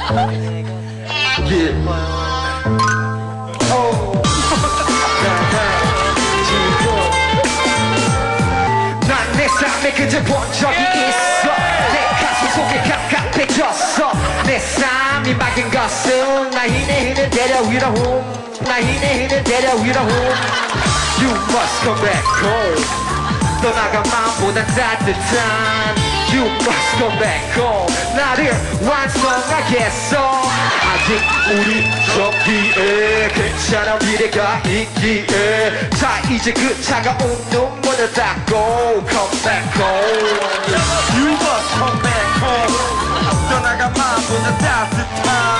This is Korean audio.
난 내 삶에 그저 본 적이 있어. 내 가슴 속에 갑갑해졌어. 내 삶이 막힌 것은 나 힘에 힘을 데려 위로 나 힘에 힘을 데려 위로 You must come back home. 떠나간 마음보다 따뜻한 You must come back home. 나를 완성하겠어. 아직 우리 저기에 괜찮은 미래가 있기에 자 이제 그 차가운 눈문을 닫고 Come back home. You must come back home. 떠나간 마음보다 따뜻한